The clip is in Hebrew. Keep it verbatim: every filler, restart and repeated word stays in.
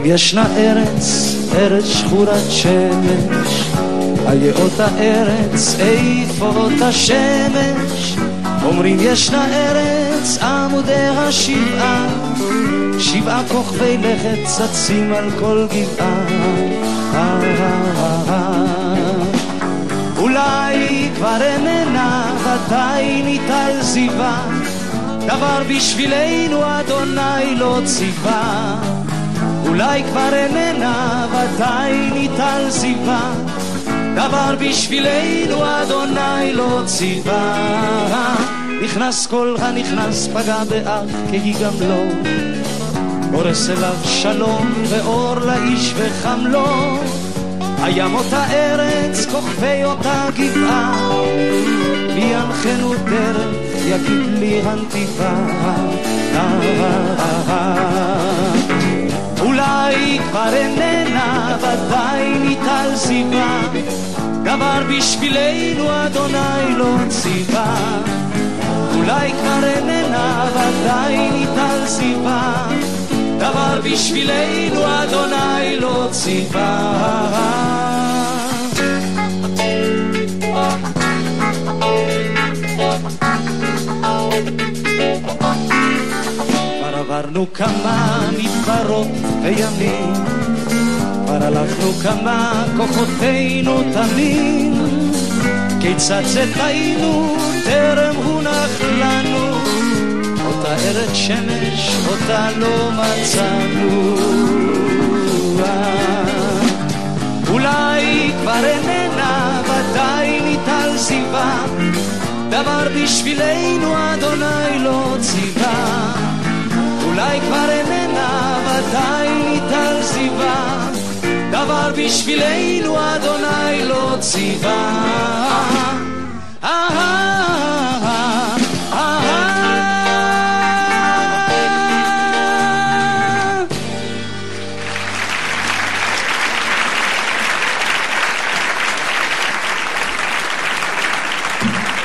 ישנה ארץ, ארץ שחורת שמש, איה אותה ארץ, איפה אותה שמש? אומרים ישנה ארץ, עמודי השבעה, שבעה כוכבי לכת צצים על כל גבעה. אולי כבר איננה, ודאי ניטל זיווה, דבר בשבילנו אדוני לא ציווה. אולי כבר איננה, ודאי ניטל זיווה, דבר בשבילנו אדוני לא ציווה. נכנס כל הנכנס פגע באח כי גם לא, אורס אליו שלום ואור לאיש וחם לו. הים אותה ארץ, כוכבי אותה גבעה, וינחנו דרך יגיד לי הנתיבה. אולי כבר איננה, ודאי ניטל זיווה, דבר בשבילנו אדוני לא ציווה. אולי כבר איננה, ודאי ניטל זיווה, דבר בשבילנו אדוני לא ציווה. כבר עברנו כמה מדברות וימים, כבר הלכנו כמה כוחותינו תמים, כיצד זה חיינו טרם הונח לנו, אותה ארץ שמש אותה לא מצאנו. אולי כבר איננה, ודאי ניטל זיווה, דבר בשבילנו אדוני לא ציווה. אולי כבר איננה, ודאי ניטל זיווה, דבר בשבילנו אדוני לא ציווה.